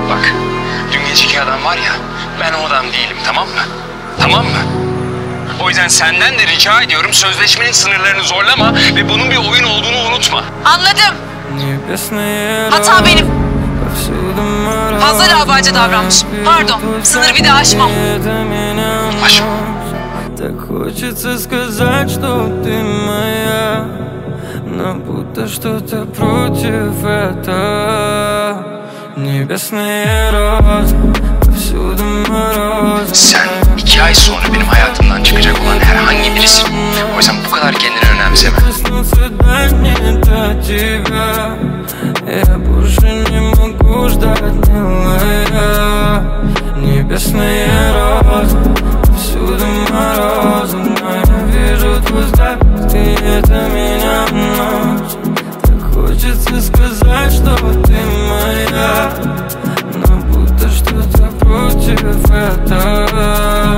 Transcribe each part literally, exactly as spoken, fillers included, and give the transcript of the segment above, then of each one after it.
Bak, dün geceki adam var ya, ben o adam değilim, tamam mı? Tamam mı? O yüzden senden de rica ediyorum, sözleşmenin sınırlarını zorlama ve bunun bir oyun olduğunu unutma. Anladım. Hata benim. Fazla laubalice davranmışım. Pardon, sınır bir daha aşmam. Aşma. Так хочется сказать, что ты моя, но будто что-то против этого. Небесные розы, повсюду морозы. Sen iki ay sonra benim hayatımdan çıkacak olan herhangi birisin. O yüzden bu kadar kendini önemseme. Я больше не могу ждать, милая. Небесные розы, повсюду морозы, но я вижу твой взгляд, и это меня носит. Так хочется сказать, что ты моя, но будто что-то против этого.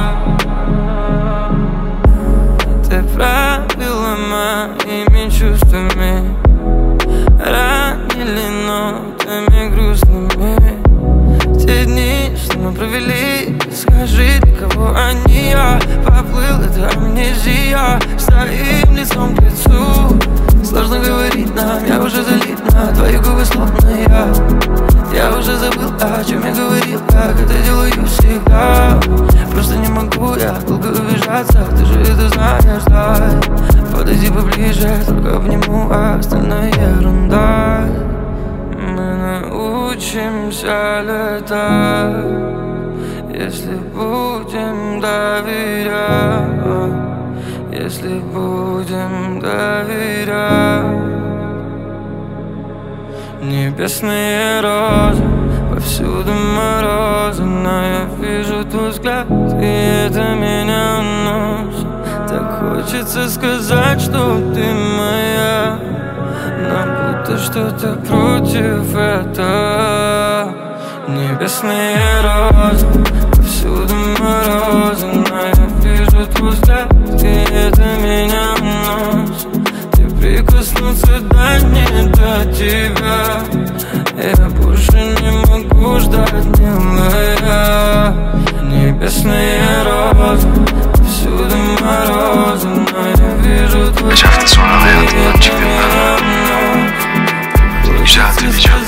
Ты правила моими чувствами, ранили нотами грустными. Те дни, что мы провели, скажи, для кого они? Я поплыл, это амнезия, стоим лицом к лицу. Сложно говорить нам, я уже залит на твои губы, словно я. Я уже забыл, о чем я говорил, как это делаю всегда. Просто не могу я долго убежаться, ты же это знаешь, да. Подойди поближе, только обниму, а остальное ерунда. Мы научимся летать, если будем доверять, если будем доверять. Небесные розы, повсюду морозы, но я вижу твой взгляд, и это меня носит. Так хочется сказать, что ты моя, но будто что-то против этого. Небесные розы, повсюду морозы, но я вижу твой взгляд, и это меня носит. Ты прикоснуться дай мне до тебя, я больше не могу ждать, милая. Небесные розы, повсюду морозы, но я вижу твой взгляд, и это меня носит. Güzel hatırlayacağım.